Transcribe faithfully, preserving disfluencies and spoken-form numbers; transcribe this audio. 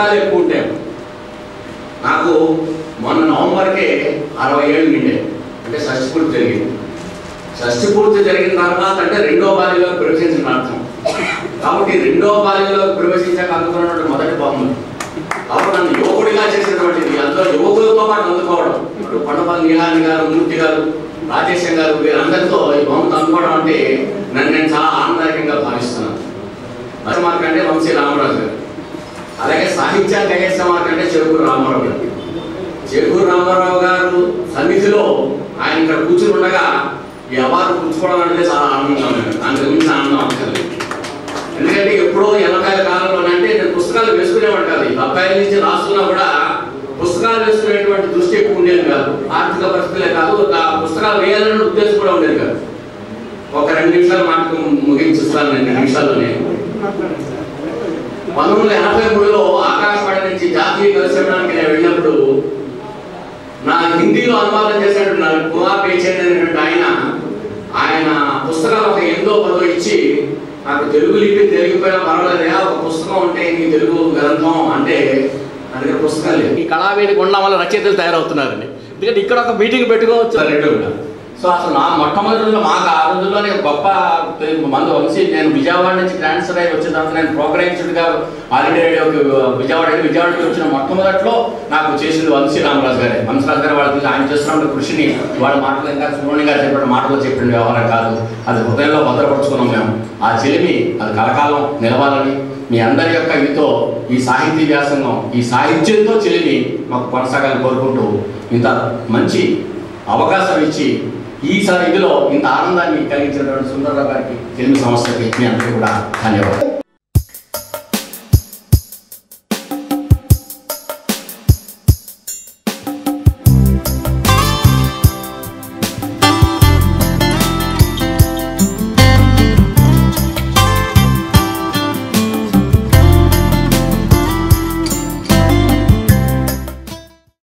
పుస్తకాలు ఎక్కువ ఉంటాయి. నాకు మొన్న నవంబర్కే అరవై ఏళ్ళు నిండే, అంటే షష్టి పూర్తి జరిగింది. షష్టి పూర్తి జరిగిన తర్వాత అంటే రెండో బాల్యంలో ప్రవేశించిన అర్థం. కాబట్టి రెండో బాల్యంలో ప్రవేశించాక అందుకున్నటువంటి మొదటి బహుమతి. కాబట్టి నన్ను యువకుడిగా చేసినటువంటిది అందులో యువకులతో పాటు అందుకోవడం. ఇప్పుడు కొండపల్లి నీలాని గారు, మూర్తి గారు, రాజేశం గారు వీరందరితో ఈ బహుమతి అందుకోవడం అంటే నన్ను నేను చాలా ఆనందదాయకంగా భావిస్తున్నాను. ఫస్ట్ మార్క్ అంటే వంశీ రామరాజు గారు, అలాగే సాహిత్యానికి ఐఎస్ మార్క్ అంటే చెరుకూరు రామారావు గారు. చెరుకూరు రామారావు గారు సన్నిధిలో ఆయన ఇక్కడ కూర్చుని ఉండగా ఈ అవార్డు పుచ్చుకోవడం అంటే చాలా ఆనందంగా ఉంది. దాని గురించి ఆనందం అవసరం. ఎందుకంటే ఎప్పుడో ఎనభై కాలంలో అంటే నేను పుస్తకాలు వేసుకునేవాడు కాదు. ఈ అబ్బాయిల నుంచి రాస్తున్నా కూడా పుస్తకాలు వేసుకునేటువంటి దృష్టి ఎక్కువ ఉండేది కాదు. ఆర్థిక పరిస్థితులే కాదు, పుస్తకాలు వేయాలనే ఉద్దేశం కూడా ఉండేది కాదు. ఒక రెండు నిమిషాలు మాటకు ముగించిస్తాను. రెండు నిమిషాల్లోనే పంతొమ్మిది వందల ఎనభై మూడులో ఆకాశవాణి నుంచి జాతీయ కవిసమ్మేళనానికి నేను వెళ్ళినప్పుడు నా హిందీలో అనువాదం చేసినటువంటి కుమార్ పేచేంద్ర అనేటువంటి ఆయన ఆయన పుస్తకాలు ఒక ఎనిమిదో పదో ఇచ్చి నాకు తెలుగు లిపి తెలియకపోయినా పర్వాలేదా, ఒక పుస్తకం ఉంటే నీ తెలుగు గ్రంథం అంటే నా దగ్గర పుస్తకాలు లేదు. ఈ కళావేదిక ఉండడం వల్ల రచయితలు తయారవుతున్నారండి. ఎందుకంటే ఇక్కడ ఒక మీటింగ్ పెట్టుకోవచ్చు రెండు కూడా. సో అసలు నా మొట్టమొదటి రోజుల్లో మాకు ఆ రోజుల్లోనే గొప్ప మంది వంశీ నేను విజయవాడ నుంచి ట్రాన్స్ఫర్ అయ్యి వచ్చిన తర్వాత నేను ప్రోగ్రామ్స్గా ఆల్ ఇండియా రేడియోకి విజయవాడ విజయవాడకి వచ్చిన మొట్టమొదట్లో నాకు చేసింది వంశీ రామరాజు గారే. వంశరాజు గారు వాళ్ళకి ఆయన చేస్తున్న కృషిని వాళ్ళ మాటలు ఇంకా సుబ్రహ్మణ్యం గారు చెప్పిన మాటలు చెప్పిన వ్యవహారం కాదు, అది హృదయంలో భద్రపరుచుకున్నాం మేము. ఆ చెలిమి అది కలకాలం నిలవాలని మీ అందరి యొక్క ఇదితో ఈ సాహితీ వ్యాసంగం ఈ సాహిత్యంతో చెలిమి మాకు కొనసాగాలని కోరుకుంటూ ఇంత మంచి అవకాశం ఇచ్చి ఈసారి ఇదిలో ఇంత ఆనందాన్ని కలిగించినటువంటి సుందరరావు గారికి, చెలిమి సంస్థకి మీ అందరికీ కూడా ధన్యవాదాలు.